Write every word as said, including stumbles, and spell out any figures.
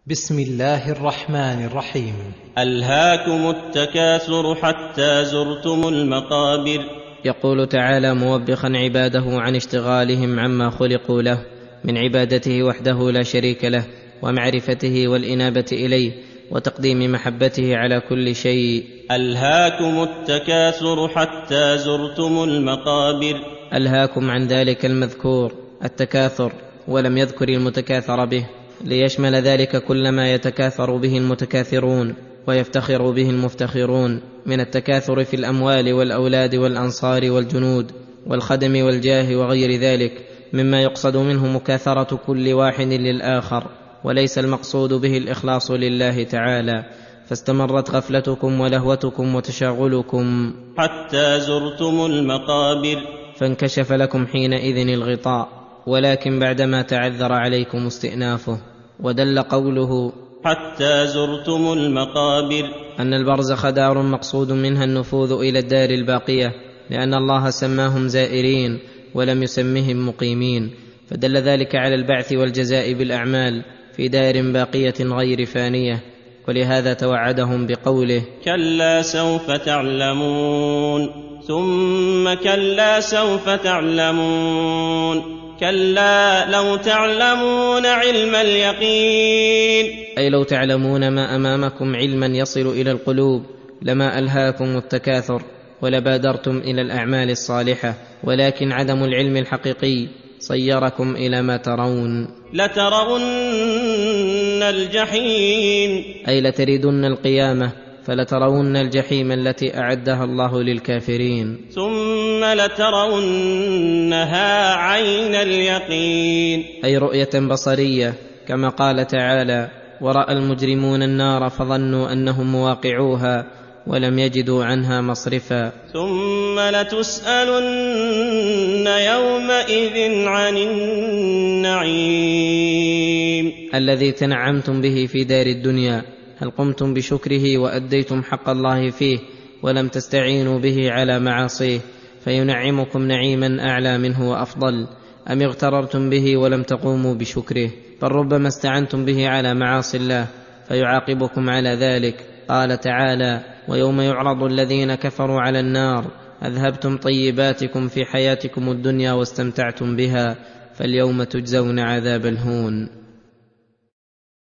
بسم الله الرحمن الرحيم. ألهاكم التكاثر حتى زرتم المقابر. يقول تعالى موبخا عباده عن اشتغالهم عما خلقوا له من عبادته وحده لا شريك له، ومعرفته والإنابة إليه، وتقديم محبته على كل شيء. ألهاكم التكاثر حتى زرتم المقابر. ألهاكم عن ذلك المذكور التكاثر، ولم يذكر المتكاثر به، ليشمل ذلك كل ما يتكاثر به المتكاثرون ويفتخر به المفتخرون من التكاثر في الأموال والأولاد والأنصار والجنود والخدم والجاه وغير ذلك، مما يقصد منه مكاثرة كل واحد للآخر، وليس المقصود به الإخلاص لله تعالى. فاستمرت غفلتكم ولهوتكم وتشاغلكم حتى زرتم المقابر، فانكشف لكم حينئذ الغطاء، ولكن بعدما تعذر عليكم استئنافه. ودل قوله حتى زرتم المقابر أن البرزخ دار مقصود منها النفوذ إلى الدار الباقية، لأن الله سماهم زائرين ولم يسمهم مقيمين، فدل ذلك على البعث والجزاء بالأعمال في دار باقية غير فانية. ولهذا توعدهم بقوله كلا سوف تعلمون ثم كلا سوف تعلمون كلا لو تعلمون علم اليقين، أي لو تعلمون ما أمامكم علما يصل إلى القلوب لما ألهاكم التكاثر ولبادرتم إلى الأعمال الصالحة، ولكن عدم العلم الحقيقي صيركم إلى ما ترون. لترون الجحيم، أي لتردن القيامة، فلترون الجحيم التي أعدها الله للكافرين. ثم لترونها عين اليقين، أي رؤية بصرية، كما قال تعالى ورأى المجرمون النار فظنوا أنهم مواقعوها ولم يجدوا عنها مصرفا. ثم لتسألن يومئذ عن النعيم الذي تنعمتم به في دار الدنيا، هل قمتم بشكره وأديتم حق الله فيه ولم تستعينوا به على معاصيه فينعمكم نعيما أعلى منه وأفضل، أم اغتررتم به ولم تقوموا بشكره؟ بل ربما استعنتم به على معاصي الله فيعاقبكم على ذلك. قال تعالى ويوم يعرض الذين كفروا على النار أذهبتم طيباتكم في حياتكم الدنيا واستمتعتم بها فاليوم تجزون عذاب الهون.